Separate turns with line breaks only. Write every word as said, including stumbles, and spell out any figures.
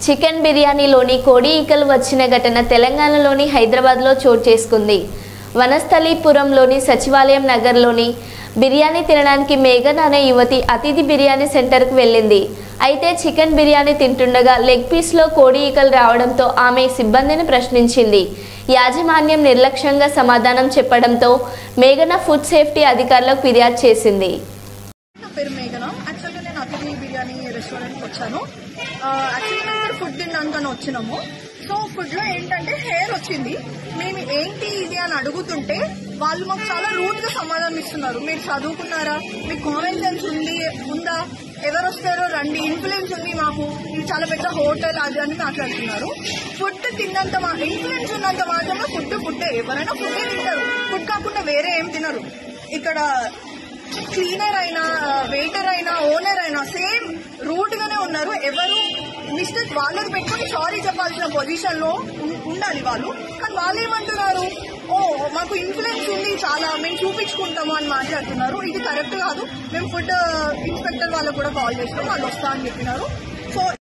Chicken బిర్యానీలోని కోడి ఈకలు వచ్చిన ఘటన తెలంగాణలోని హైదరాబాద్లో చోటు చేసుకుంది. వనస్థలీపురంలోని సచివాలయం నగర్లోని బిర్యానీ తినడానికి మేఘన్ అనే యువతి అతిథి బిర్యానీ సెంటర్కు వెళ్ళింది. అయితే చికెన్ బిర్యానీ తింటుండగా లెగ్ పీస్లో కోడి ఈకలు రావడంతో ఆమె సిబ్బందిని ప్రశ్నించింది. యాజమాన్యం నిర్లక్ష్యంగా సమాధానం చెప్పడంతో మేఘన ఫుడ్ సేఫ్టీ అధికారులకు ఫిర్యాదు చేసింది.
బిర్యానీ రెస్టారెంట్కి వచ్చాను. యాక్చువల్లీ మేము ఇక్కడ ఫుడ్ తినడానికి వచ్చినాము. సో ఫుడ్ లో ఏంటంటే హెయిర్ వచ్చింది. మేము ఏంటి ఇది అని అడుగుతుంటే వాళ్ళు మాకు చాలా రూట్ గా సమాధానం ఇస్తున్నారు. మీరు చదువుకున్నారా, మీకు కామన్ సెన్స్ ఉంది ఉందా, ఎవరు వస్తారో రండి, ఇన్ఫ్లుయెన్స్ ఉంది మాకు, ఇది చాలా పెద్ద హోటల్ అది అని మాట్లాడుతున్నారు. ఫుడ్ తిన్నంత ఇన్ఫ్లుయెన్స్ ఉన్నంత మాత్రమే ఫుడ్ ఫుడ్డే ఎవరైనా ఫుడ్డే తింటారు. ఫుడ్ కాకుండా వేరే ఏం తినరు. ఇక్కడ క్లీనర్ అయినా వెయిటర్ అయినా ఓనర్ అయినా సేమ్ రూట్ గానే ఉన్నారు. ఎవరు మిస్టేక్ వాళ్ళది పెట్టుకుని సారీ చెప్పాల్సిన పొజిషన్ లో ఉండాలి వాళ్ళు. కానీ వాళ్ళు ఏమంటున్నారు, ఓ మాకు ఇన్ఫ్లుయెన్స్ ఉంది చాలా, మేము చూపించుకుంటాము అని మాట్లాడుతున్నారు. ఇది కరెక్ట్ కాదు. మేము ఫుడ్ ఇన్స్పెక్టర్ వాళ్ళకు కూడా కాల్ చేస్తాం, వాళ్ళు వస్తా అని చెప్పినారు. సో